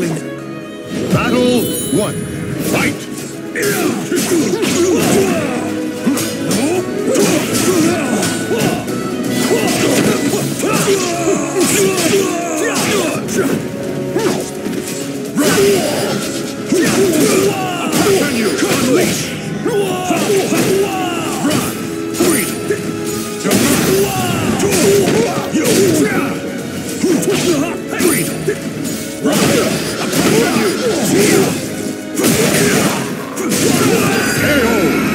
Battle 1. Fight! Upon you! Unleash! Run! Breathe! Breathe! Run! Upon you! KO!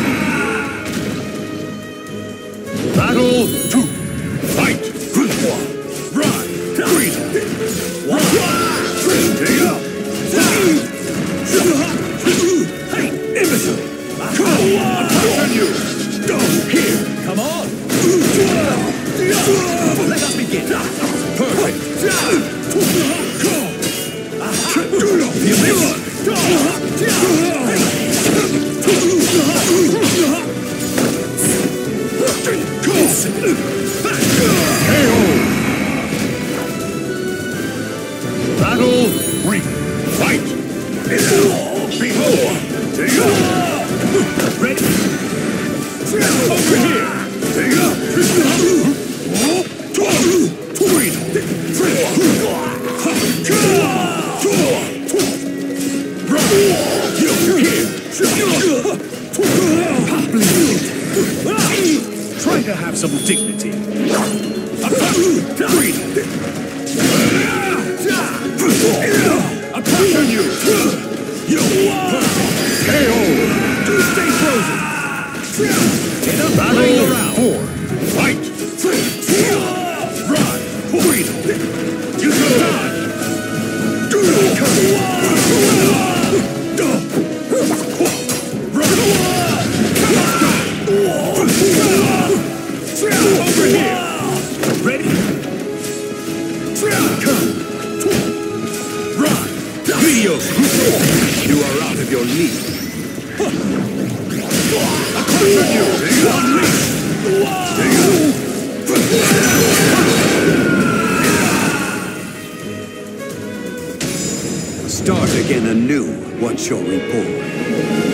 Battle 2. Fight! Run! Breathe! Take up! Hey, imbecile! Upon you! Go here! Come on! Let us begin! Perfect! Go! You missed! KO! Battle 3. Fight! Behold! Take up! Ready! Over here! Take up! Try to have some dignity. Upon you! KO! Stay frozen! In a battle 4. Fight! Run! Breathe! You can die! Over here! Ready? Come! Run! Videos! You are out of your league! Upon you! Unleash! Start again anew. What's your report?